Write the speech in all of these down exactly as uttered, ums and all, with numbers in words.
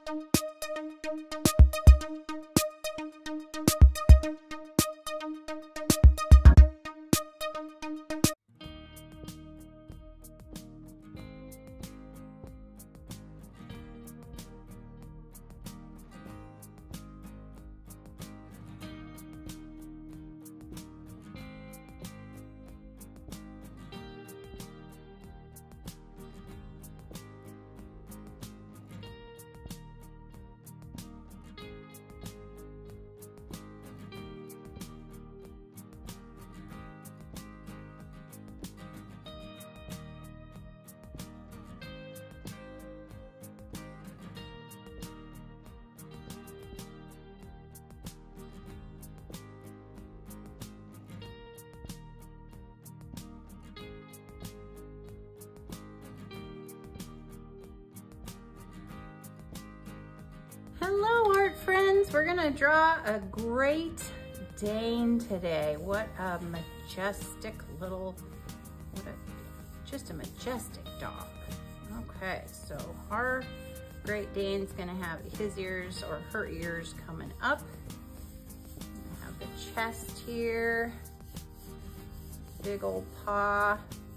Hello art friends, we're gonna draw a Great Dane today. What a majestic little, what a, just a majestic dog. Okay, so our Great Dane's gonna have his ears or her ears coming up. Gonna have the chest here, big old paw.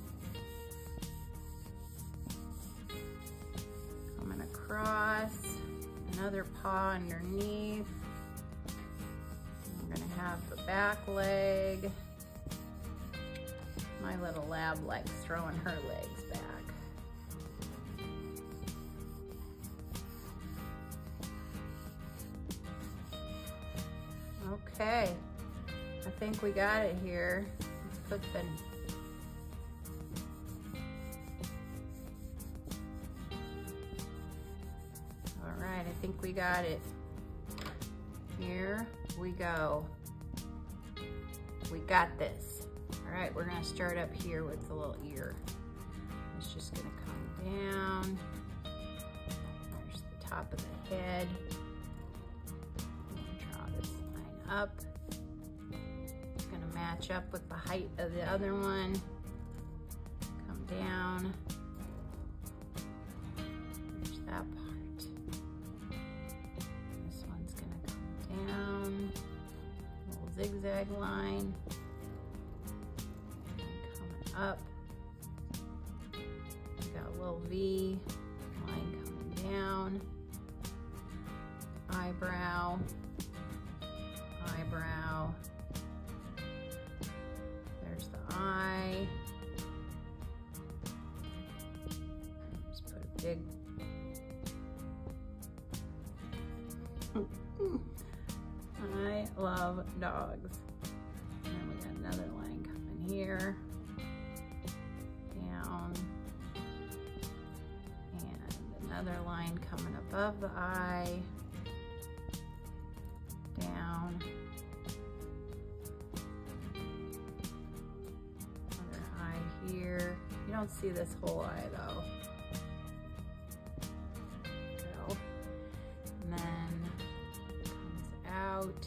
Coming across. Another paw underneath. We're gonna have the back leg. My little lab likes throwing her legs back. Okay, I think we got it here. Let's put the I think we got it. Here we go. We got this. All right, we're gonna start up here with the little ear. It's just gonna come down. There's the top of the head. Draw this line up. It's gonna match up with the height of the other one. Come down. There's that part. Zigzag line coming up. We got a little V line coming down. Eyebrow, eyebrow. There's the eye. Just put a big I love dogs. And then we got another line coming here, down, and another line coming above the eye, down, another eye here. You don't see this whole eye though. Go. And then out,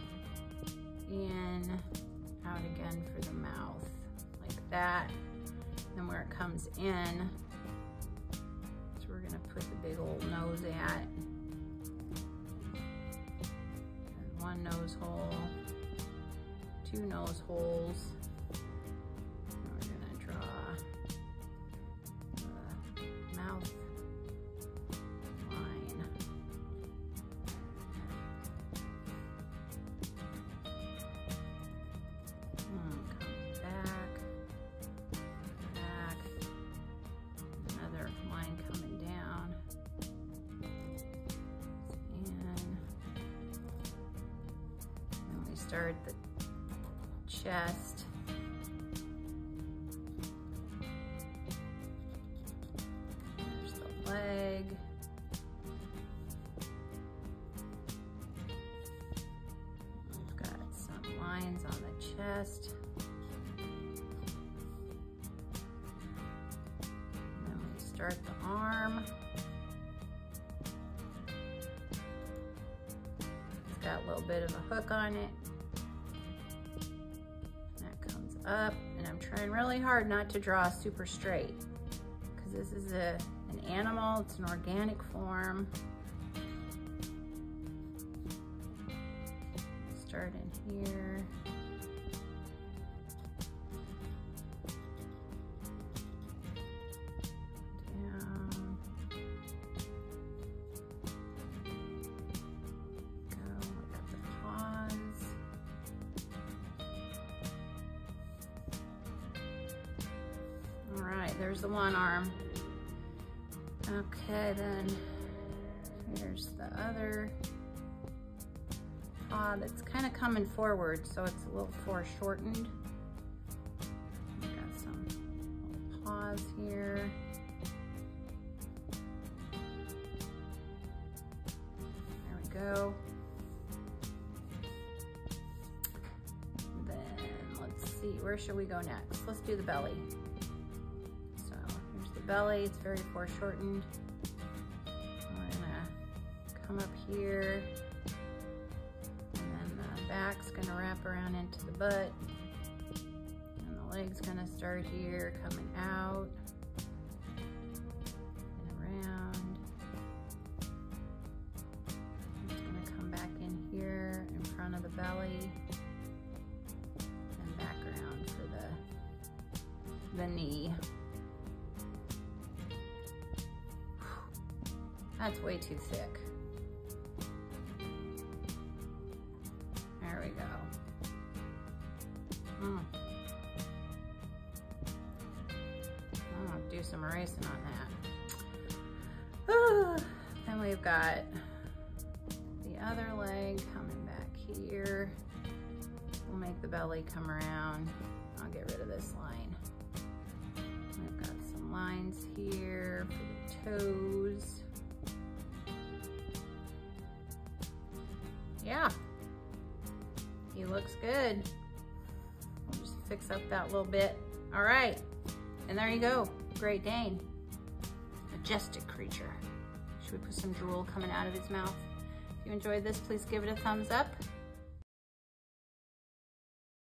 in, out again for the mouth, like that. Then where it comes in, so we're gonna put the big old nose at. And one nose hole, two nose holes. And we're gonna draw the mouth line. Start the chest. There's the leg. We've got some lines on the chest. And then we start the arm. It's got a little bit of a hook on it. Up, and I'm trying really hard not to draw super straight because this is a an animal, it's an organic form. start in here. Down. Go, look at the paws. All right, there's the one arm. Okay, then here's the other paw that's kind of coming forward, so it's a little foreshortened. We've got some little paws here. There we go. Then let's see, where should we go next? Let's do the belly. So here's the belly, it's very foreshortened. We're gonna come up here, and then the back's gonna wrap around into the butt, and the leg's gonna start here, coming out and around. It's gonna come back in here in front of the belly and back around for the, the knee. That's way too thick. There we go. Mm. I'll do some erasing on that. Ooh. Then we've got the other leg coming back here. We'll make the belly come around. I'll get rid of this line. We've got some lines here for the toes. Yeah, he looks good. We'll just fix up that little bit. All right, and there you go, Great Dane. Majestic creature. Should we put some drool coming out of his mouth? If you enjoyed this, please give it a thumbs up.